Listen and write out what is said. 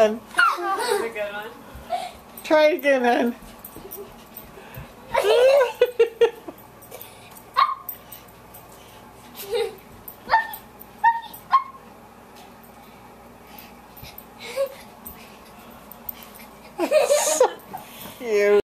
hon. That's a good one. Try it again, hon. Cute.